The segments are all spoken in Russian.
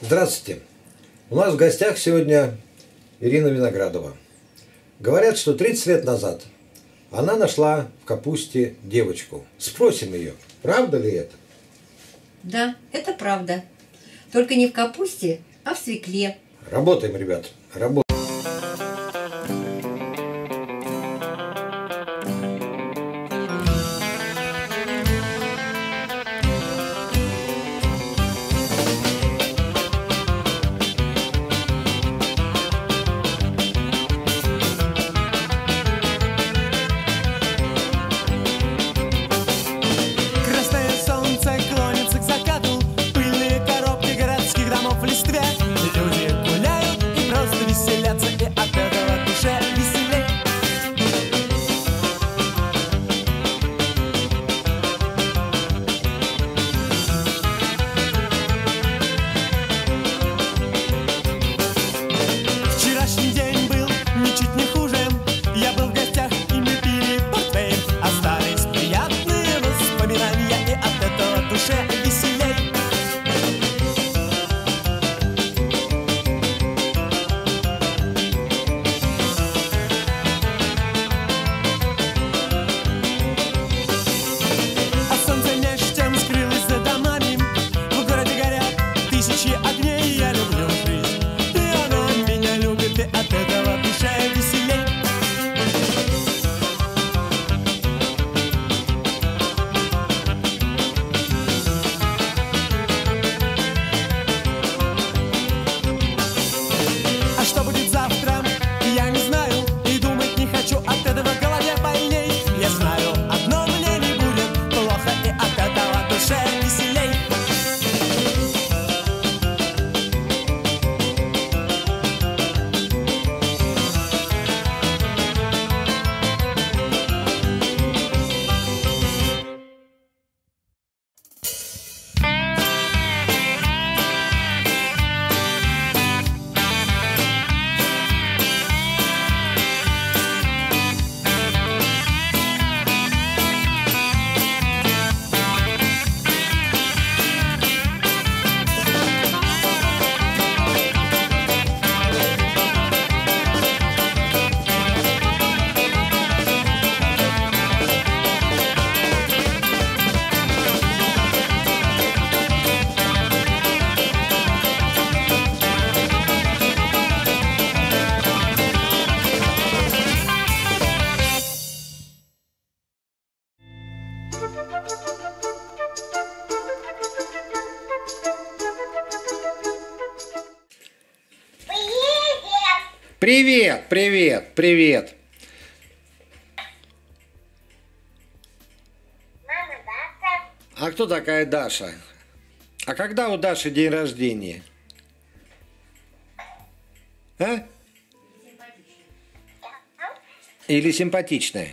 Здравствуйте! У нас в гостях сегодня Ирина Виноградова. Говорят, что 30 лет назад она нашла в капусте девочку. Спросим ее, правда ли это? Да, это правда. Только не в капусте, а в свекле. Работаем, ребят, работаем. Привет, привет, привет. Мама, Даша. А кто такая Даша? А когда у Даши день рождения? А? Или симпатичная?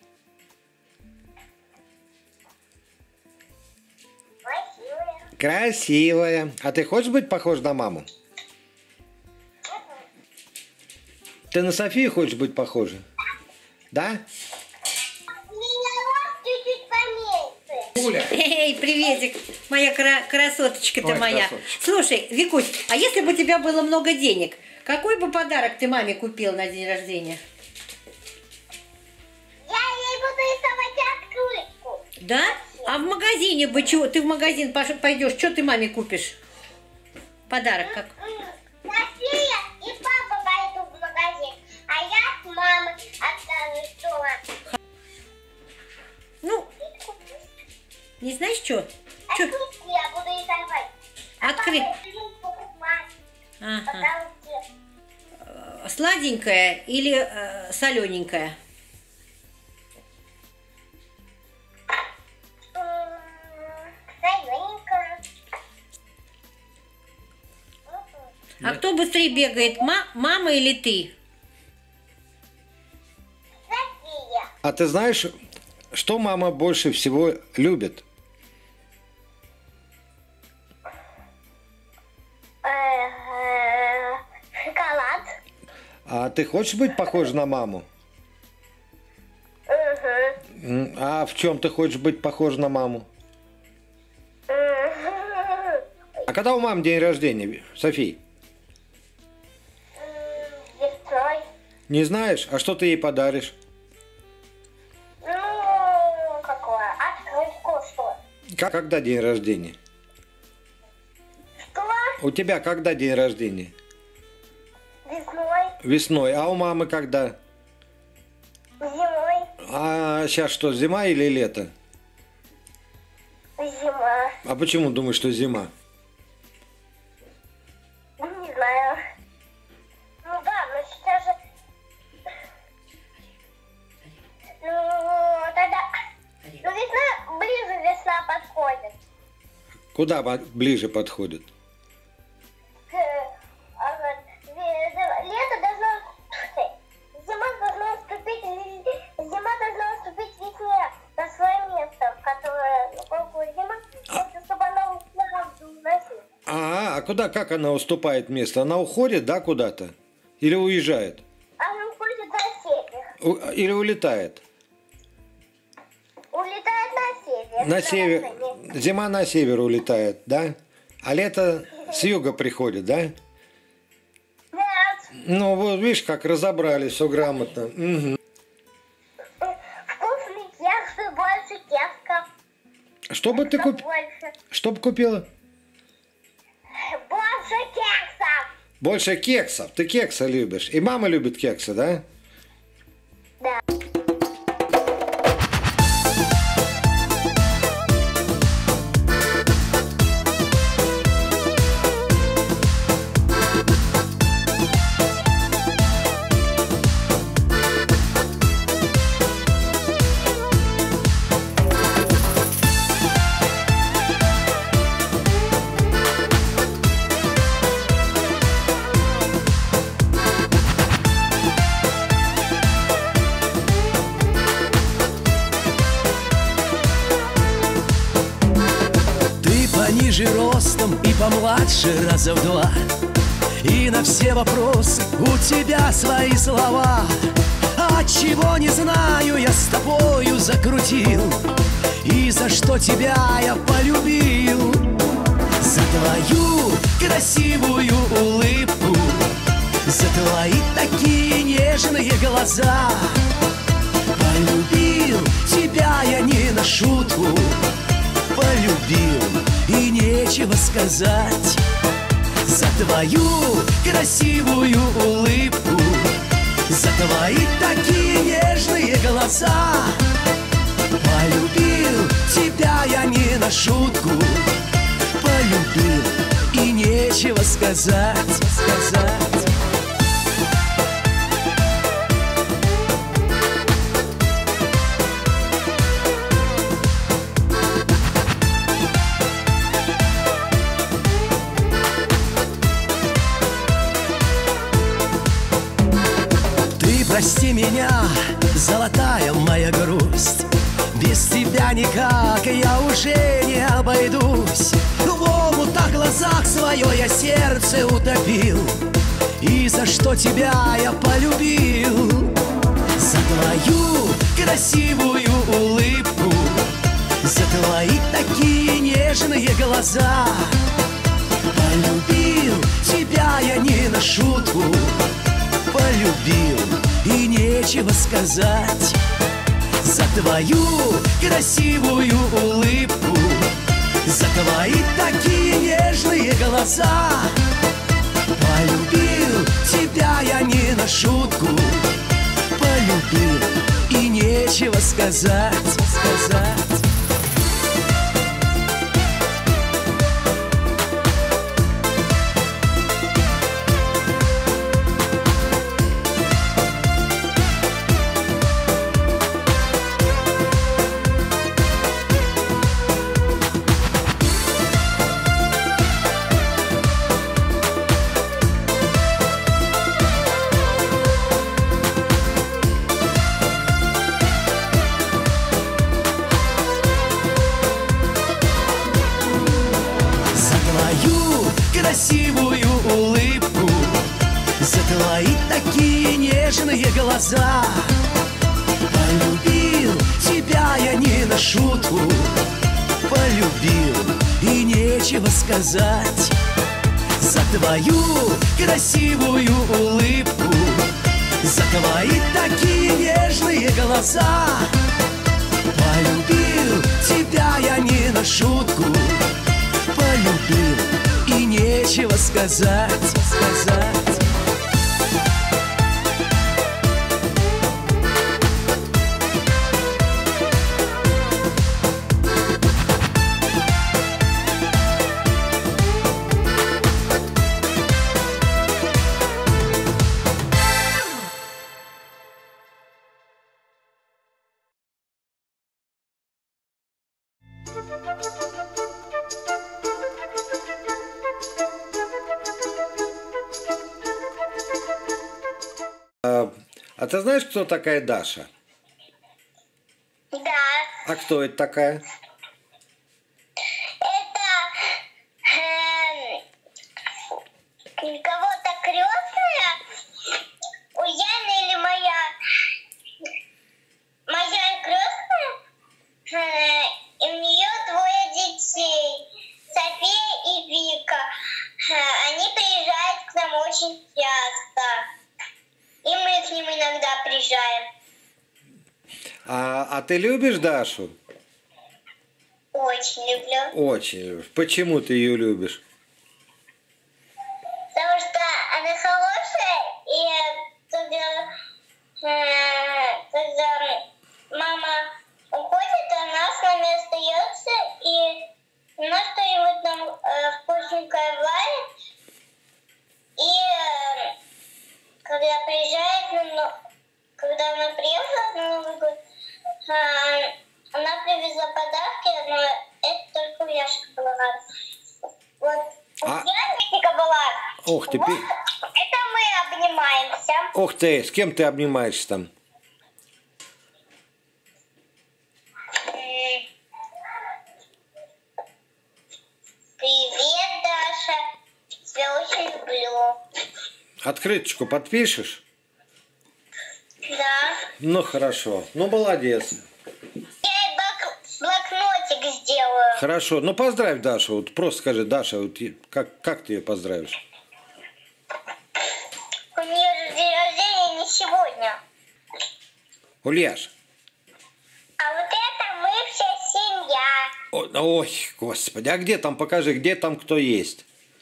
Красивая. Красивая. А ты хочешь быть похож на маму? Ты на Софию хочешь быть похожа? Да? У меня рост чуть-чуть поменьше. Уля. Эй, приветик, моя красоточка-то Ой, моя. красоточка. Слушай, Викусь, а если бы у тебя было много денег, какой бы подарок ты маме купил на день рождения? Я ей буду рисовать открытку. Да? А в магазине бы чего? Ты в магазин пойдешь, что ты маме купишь? Подарок как? София и папа пойдут в магазин, а я с мамой останусь дома. Ну, не знаешь, что? Открытку я буду рисовать. Открыть. Папа будет покупать. Ага. Потому что Сладенькая или солененькая? солененькая. А кто быстрее бегает, мама или ты? София. А ты знаешь, что мама больше всего любит? Шоколад. А ты хочешь быть похож на маму? А в чем ты хочешь быть похож на маму? А когда у мамы день рождения, Софий? Весной. Не знаешь? А что ты ей подаришь? Ну, какое? Открытку, что? Когда день рождения? Что? У тебя когда день рождения? Весной. Весной. А у мамы когда? Зимой. А сейчас что, зима или лето? Зима. А почему думаешь, что зима? Не знаю. Ну да, но сейчас же... Ну, тогда... Ну, весна, ближе весна подходит. Куда ближе подходит? Лето должно... Зима должна уступить весне на свое место, которое... Ну, какое зима, просто чтобы она ушла в носить. А куда, как она уступает место? Она уходит, да, куда-то? Или уезжает? Она уходит на север. Или улетает? Улетает на север. На север. Зима на север улетает, да? А лето с юга приходит, да? Нет. Ну, вот видишь, как разобрались, все грамотно. Угу. Вкусный кекс, больше кекса. Что бы ты купила? Больше. Что бы купила? Больше кексов. Больше кексов. Ты кекса любишь. И мама любит кексы, да? Да. Ниже ростом и помладше раза в два. И на все вопросы у тебя свои слова. А чего не знаю, я с тобою закрутил. И за что тебя я полюбил. За твою красивую улыбку, за твои такие нежные глаза. Полюбил тебя я не на шутку, полюбил, и нечего сказать. За твою красивую улыбку, за твои такие нежные глаза. Полюбил тебя я не на шутку, полюбил, и нечего сказать. Прости меня, золотая моя грусть, без тебя никак я уже не обойдусь. В омутах глазах свое я сердце утопил, и за что тебя я полюбил. За твою красивую улыбку, за твои такие нежные глаза. Полюбил тебя я не на шутку, полюбил, и нечего сказать. За твою красивую улыбку, за твои такие нежные глаза. Полюбил тебя я не на шутку, полюбил, и нечего сказать. Красивую улыбку, за твои такие нежные глаза. Полюбил тебя я не на шутку, полюбил, и нечего нечего сказать. За твою красивую улыбку, за твои такие нежные глаза. Полюбил тебя я не на шутку, полюбил, и нечего сказать. А ты знаешь, кто такая Даша? Да. А кто это такая? Это кого-то крестная? У Яны или моя? Моя крестная? И у нее двое детей. София и Вика. Они приезжают к нам очень часто. И мы к ним иногда приезжаем. А ты любишь Дашу? Очень люблю. Очень любишь. Почему ты ее любишь? Потому что она хорошая, и когда мама уходит, она с нами остается, и она что-нибудь нам вкусненькое варит. И когда она приехала на Новый год, она привезла подарки, но это только у Яшки была рада. Вот у Яника была. Ух ты, вот, это мы обнимаемся. Ух ты, с кем ты обнимаешься там? Привет, Даша. Тебя очень люблю. Открыточку подпишешь? Да. Ну хорошо, ну молодец. Я ей блокнотик сделаю. Хорошо, ну поздравь Дашу, вот просто скажи, Даша, вот как ты ее поздравишь? У нее день рождения не сегодня. Ульяш. А вот это мы вся семья. Ой, господи, а где там, покажи, где там кто есть?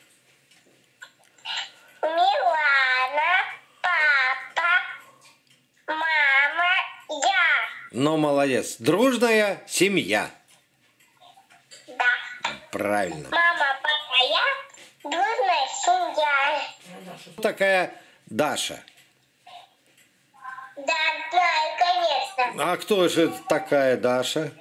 Милана, папа, мама, я. Ну, молодец. Дружная семья. Да. Правильно. Мама, папа, я. Дружная семья. Кто такая Даша? Да, конечно. А кто же такая Даша?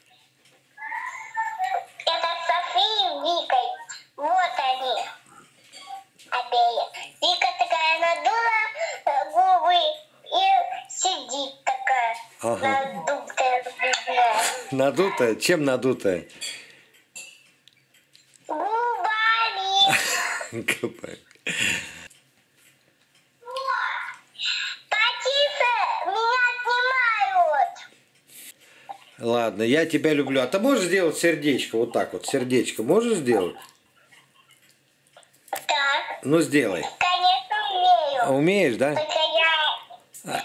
Это София и Викой. Вот они. Обеих. Вика такая надула губы и сидит такая. Ага. Надутая. Надутая? Чем надутая? Губами. Потише, меня снимают. Ладно, я тебя люблю. А ты можешь сделать сердечко? Вот так вот, сердечко можешь сделать? Да, Ну, сделай. конечно, умею. Умеешь, да? Только я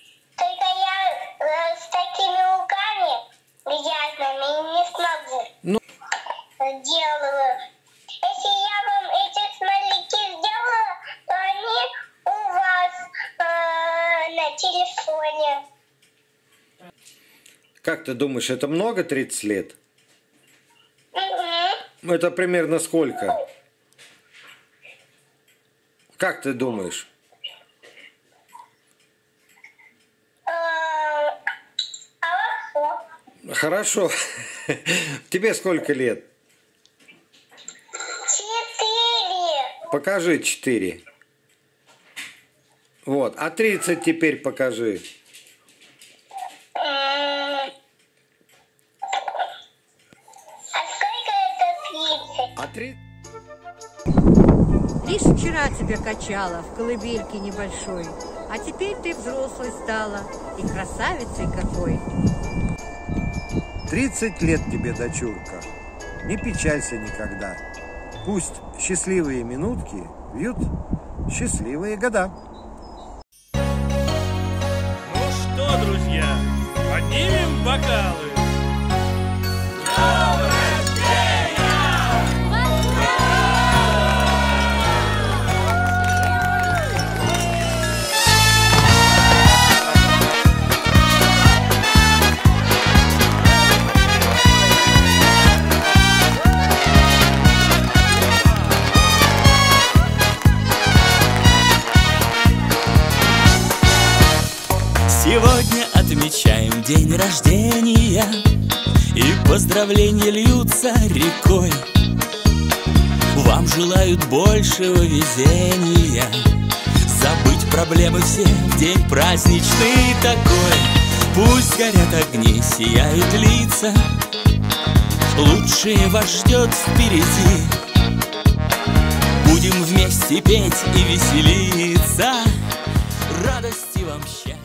с такими руками грязными не смогу. Ну. Делаю. Если я вам эти смайлики сделаю, то они у вас на телефоне. Как ты думаешь, это много 30 лет? Угу. Это примерно сколько? Как ты думаешь? Хорошо. Хорошо. Тебе сколько лет? 4. Покажи 4. Вот. А 30 теперь покажи. А сколько это 30? А 3... Лишь вчера тебя качала в колыбельке небольшой, а теперь ты взрослой стала и красавицей какой. 30 лет тебе, дочурка. не печалься никогда. Пусть счастливые минутки вьют счастливые года. Ну что, друзья, поднимем бокалы. Сегодня отмечаем день рождения, и поздравления льются рекой. Вам желают большего везения, забыть проблемы все в день праздничный такой. Пусть горят огни, сияют лица, лучшее вас ждет впереди. Будем вместе петь и веселиться, радости вам, счастья.